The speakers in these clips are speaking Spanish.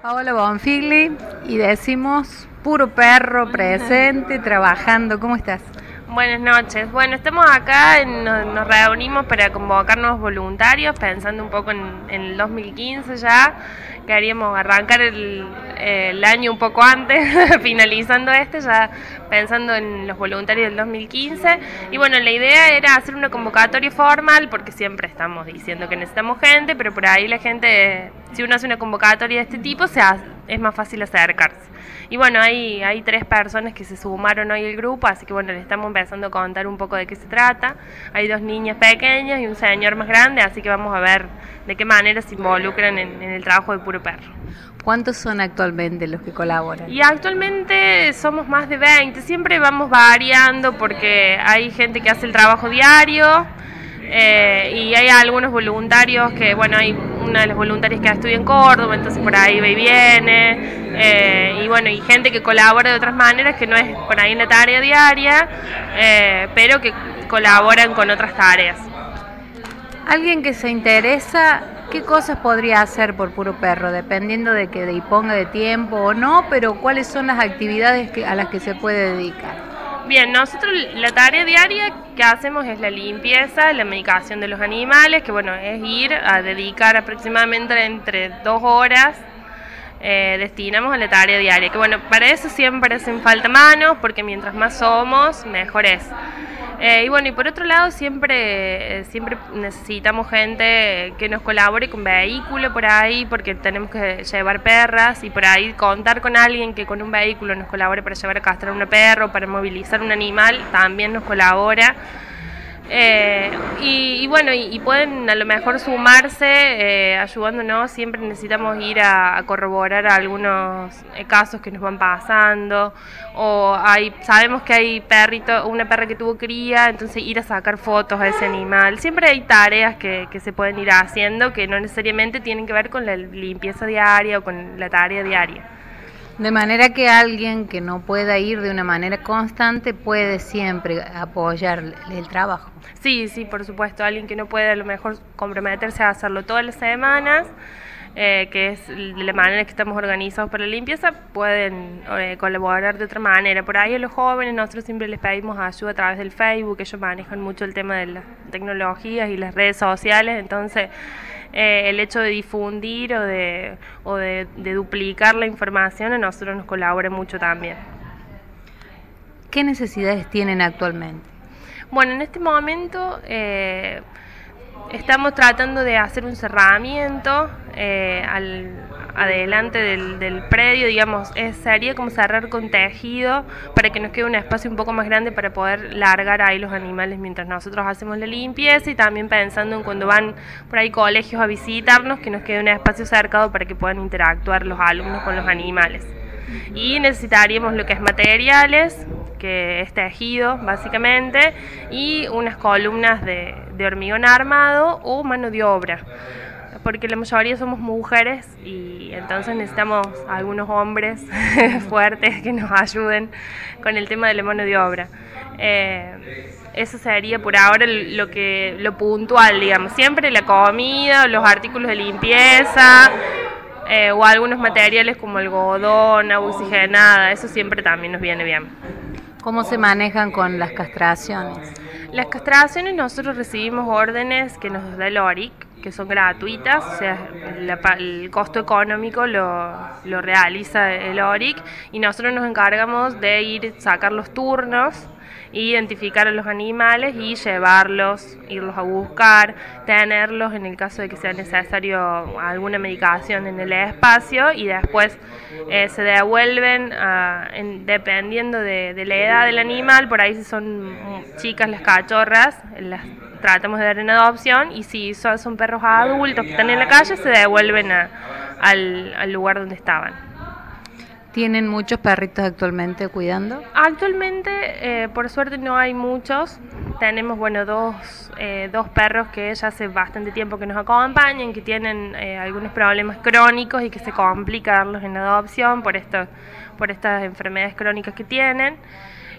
Paola Bonfigli y decimos Puro Perro presente, trabajando. ¿Cómo estás? Buenas noches. Bueno, estamos acá, nos reunimos para convocar nuevos voluntarios, pensando un poco en el 2015 ya. Queríamos arrancar el año un poco antes, finalizando ya pensando en los voluntarios del 2015. Y bueno, la idea era hacer una convocatoria formal, porque siempre estamos diciendo que necesitamos gente, pero por ahí la gente, si uno hace una convocatoria de este tipo, es más fácil acercarse. Y bueno, hay 3 personas que se sumaron hoy al grupo, así que bueno, les estamos empezando a contar un poco de qué se trata. Hay 2 niñas pequeñas y un señor más grande, así que vamos a ver de qué manera se involucran en el trabajo de Puro Perro. ¿Cuántos son actualmente los que colaboran? Y actualmente somos más de 20, siempre vamos variando porque hay gente que hace el trabajo diario. Y hay algunos voluntarios que, bueno, hay una de las voluntarias que estudia en Córdoba, entonces por ahí va y viene, y bueno, y gente que colabora de otras maneras que no es por ahí en la tarea diaria, pero que colaboran con otras tareas. Alguien que se interesa, ¿qué cosas podría hacer por Puro Perro? Dependiendo de que disponga de tiempo o no, pero ¿cuáles son las actividades a las que se puede dedicar? Bien, nosotros la tarea diaria que hacemos es la limpieza, la medicación de los animales, que bueno, es ir a dedicar aproximadamente entre 2 horas, destinamos a la tarea diaria, que bueno, para eso siempre hacen falta manos, porque mientras más somos, mejor es. Y bueno, y por otro lado siempre necesitamos gente que nos colabore con vehículo por ahí, porque tenemos que llevar perras y por ahí contar con alguien que con un vehículo nos colabore para llevar a castrar una perra o para movilizar un animal, también nos colabora. Y bueno, y pueden a lo mejor sumarse ayudándonos. Siempre necesitamos ir a corroborar algunos casos que nos van pasando, o sabemos que hay una perra que tuvo cría, entonces ir a sacar fotos a ese animal. Siempre hay tareas que se pueden ir haciendo que no necesariamente tienen que ver con la limpieza diaria o con la tarea diaria. De manera que alguien que no pueda ir de una manera constante puede siempre apoyar el trabajo. Sí, por supuesto. Alguien que no puede a lo mejor comprometerse a hacerlo todas las semanas, que es de la manera que estamos organizados para la limpieza, pueden colaborar de otra manera. Por ahí a los jóvenes nosotros siempre les pedimos ayuda a través del Facebook. Ellos manejan mucho el tema de las tecnologías y las redes sociales, entonces el hecho de difundir o de duplicar la información a nosotros nos colabora mucho también. ¿Qué necesidades tienen actualmente? Bueno, en este momento estamos tratando de hacer un cerramiento adelante del predio, digamos, sería como cerrar con tejido para que nos quede un espacio un poco más grande para poder largar ahí los animales mientras nosotros hacemos la limpieza, y también pensando en cuando van por ahí colegios a visitarnos, que nos quede un espacio cercado para que puedan interactuar los alumnos con los animales. Y necesitaríamos lo que es materiales, que es tejido básicamente, y unas columnas de hormigón armado o mano de obra, porque la mayoría somos mujeres y entonces necesitamos algunos hombres fuertes que nos ayuden con el tema de la mano de obra. Eso sería por ahora lo puntual, digamos. Siempre la comida, los artículos de limpieza, o algunos materiales como algodón, agua oxigenada, eso siempre también nos viene bien. ¿Cómo se manejan con las castraciones? Las castraciones nosotros recibimos órdenes que nos da el ORIC, que son gratuitas, o sea, el costo económico lo realiza el ORIC, y nosotros nos encargamos de ir a sacar los turnos, identificar a los animales y llevarlos, irlos a buscar, tenerlos en el caso de que sea necesario alguna medicación en el espacio, y después se devuelven dependiendo de la edad del animal. Por ahí si son chicas las cachorras, las tratamos de dar en adopción, y si son perros adultos que están en la calle, se devuelven al lugar donde estaban. ¿Tienen muchos perritos actualmente cuidando? Actualmente, por suerte, no hay muchos. Tenemos, bueno, dos perros que ya hace bastante tiempo que nos acompañan, que tienen algunos problemas crónicos y que se complica darlos en adopción por estas enfermedades crónicas que tienen.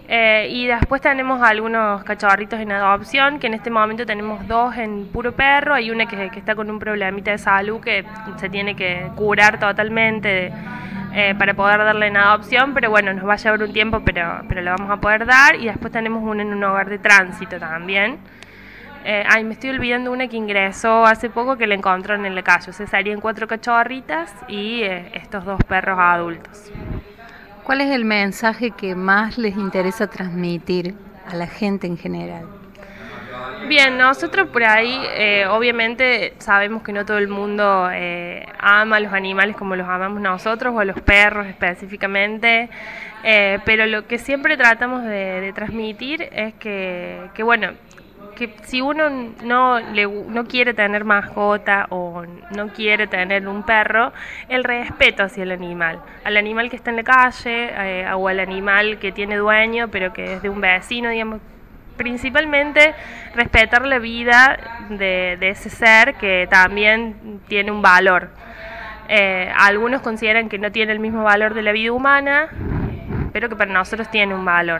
Y después tenemos algunos cachorritos en adopción, que en este momento tenemos 2 en puro perro. Hay una que está con un problemita de salud que se tiene que curar totalmente para poder darle en adopción, pero bueno, nos va a llevar un tiempo, pero le vamos a poder dar. Y después tenemos una en un hogar de tránsito también. Me estoy olvidando una que ingresó hace poco, que la encontraron en la calle. O sea, serían 4 cachorritas y estos 2 perros adultos. ¿Cuál es el mensaje que más les interesa transmitir a la gente en general? Bien, nosotros por ahí obviamente sabemos que no todo el mundo ama a los animales como los amamos nosotros, o a los perros específicamente, pero lo que siempre tratamos de transmitir es que bueno, que si uno no quiere tener mascota o no quiere tener un perro, el respeto hacia el animal, al animal que está en la calle, o al animal que tiene dueño pero que es de un vecino, digamos, principalmente respetar la vida de ese ser que también tiene un valor. Algunos consideran que no tiene el mismo valor de la vida humana, pero que para nosotros tiene un valor.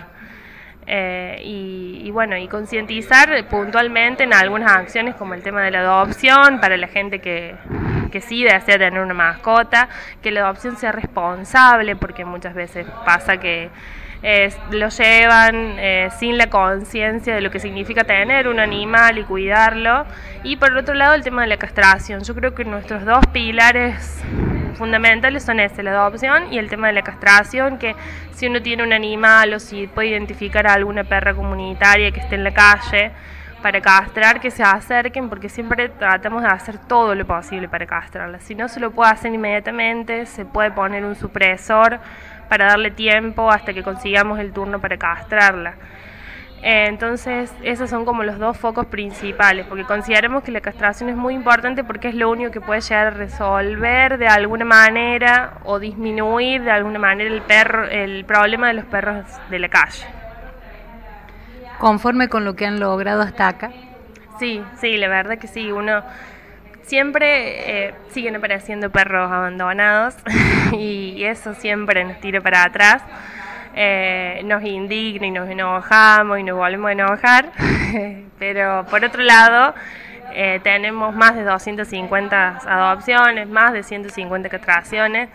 Y bueno, y concientizar puntualmente en algunas acciones como el tema de la adopción para la gente que sí desea tener una mascota, que la adopción sea responsable, porque muchas veces pasa que lo llevan sin la conciencia de lo que significa tener un animal y cuidarlo. Y por otro lado, el tema de la castración. Yo creo que nuestros 2 pilares fundamentales son la adopción y el tema de la castración, que si uno tiene un animal o si puede identificar a alguna perra comunitaria que esté en la calle para castrar, que se acerquen, porque siempre tratamos de hacer todo lo posible para castrarla. Si no se lo puede hacer inmediatamente, se puede poner un supresor para darle tiempo hasta que consigamos el turno para castrarla. Entonces esos son como los 2 focos principales, porque consideramos que la castración es muy importante porque es lo único que puede llegar a resolver de alguna manera o disminuir de alguna manera el problema de los perros de la calle. ¿Conforme con lo que han logrado hasta acá? Sí, la verdad que sí. Uno siempre siguen apareciendo perros abandonados y eso siempre nos tira para atrás. Nos indigna y nos enojamos y nos volvemos a enojar, pero por otro lado tenemos más de 250 adopciones, más de 150 castraciones.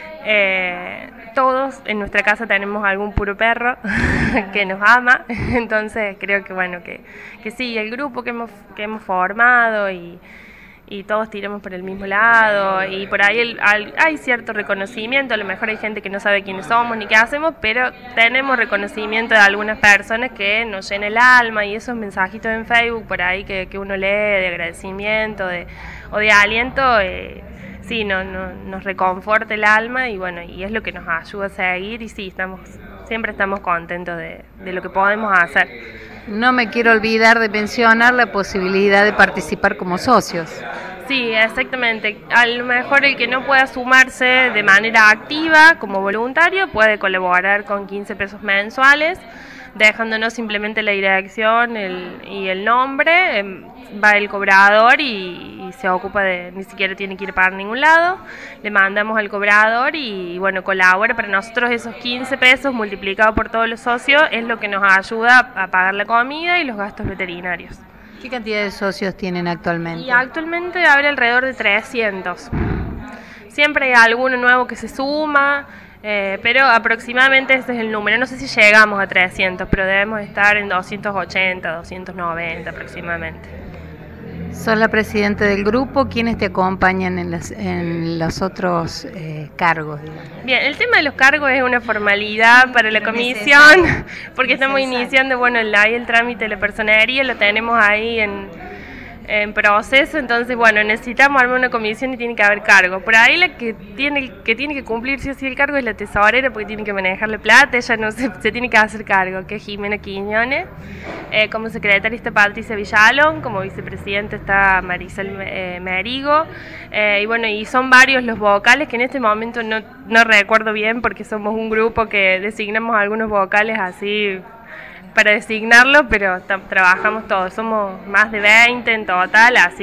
Todos en nuestra casa tenemos algún puro perro que nos ama, entonces creo que bueno, que sí, el grupo que hemos formado y todos tiramos por el mismo lado, y por ahí hay cierto reconocimiento. A lo mejor hay gente que no sabe quiénes somos ni qué hacemos, pero tenemos reconocimiento de algunas personas que nos llena el alma, y esos mensajitos en Facebook por ahí que uno lee de agradecimiento o de aliento, sí, nos reconforta el alma, y bueno, y es lo que nos ayuda a seguir, y sí, siempre estamos contentos de lo que podemos hacer. No me quiero olvidar de mencionar la posibilidad de participar como socios. Sí, exactamente. A lo mejor el que no pueda sumarse de manera activa como voluntario puede colaborar con 15 pesos mensuales, dejándonos simplemente la dirección y el nombre. Va el cobrador y se ocupa ni siquiera tiene que ir para ningún lado. Le mandamos al cobrador y bueno, colabora. Para nosotros esos 15 pesos multiplicado por todos los socios es lo que nos ayuda a pagar la comida y los gastos veterinarios. ¿Qué cantidad de socios tienen actualmente? Y actualmente habrá alrededor de 300. Siempre hay alguno nuevo que se suma, pero aproximadamente ese es el número. No sé si llegamos a 300, pero debemos estar en 280, 290 aproximadamente. Sos la presidenta del grupo. ¿Quiénes te acompañan en los otros cargos, digamos? Bien, el tema de los cargos es una formalidad para la comisión, porque estamos iniciando, bueno, el trámite de la personería, lo tenemos ahí en proceso, entonces bueno, necesitamos armar una comisión y tiene que haber cargo. Por ahí la que tiene que cumplir sí o sí el cargo es la tesorera, porque tiene que manejar la plata. Ella no se tiene que hacer cargo, que es Jimena Quiñones. Como secretaria está Patricia Villalón, como vicepresidenta está Marisol Merigo, y bueno, y son varios los vocales que en este momento no recuerdo bien, porque somos un grupo que designamos algunos vocales así para designarlo, pero trabajamos todos, somos más de 20 en total, así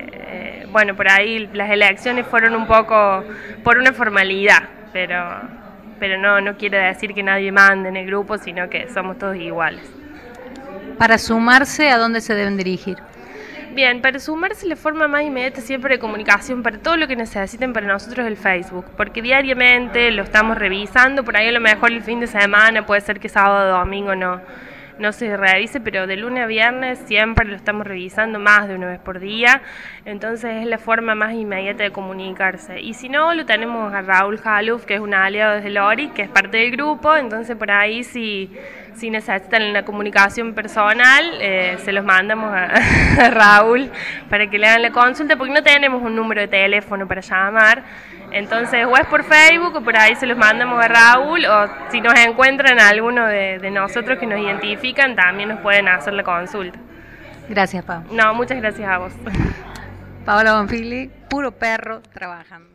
que bueno, por ahí las elecciones fueron un poco por una formalidad, pero pero no quiere decir que nadie mande en el grupo, sino que somos todos iguales. Para sumarse, ¿a dónde se deben dirigir? Bien, para sumarse la forma más inmediata siempre de comunicación para todo lo que necesiten para nosotros es el Facebook, porque diariamente lo estamos revisando, por ahí a lo mejor el fin de semana, puede ser que sábado o domingo no se revise, pero de lunes a viernes siempre lo estamos revisando más de una vez por día, entonces es la forma más inmediata de comunicarse. Y si no, lo tenemos a Raúl Jaluf, que es un aliado desde Lori, que es parte del grupo, entonces por ahí si necesitan la comunicación personal, se los mandamos a Raúl para que le hagan la consulta, porque no tenemos un número de teléfono para llamar. Entonces, o es por Facebook o por ahí se los mandamos a Raúl, o si nos encuentran a alguno de nosotros que nos identifican, también nos pueden hacer la consulta. Gracias, Pau. No, muchas gracias a vos. Paola Bonfili, Puro Perro, trabajando.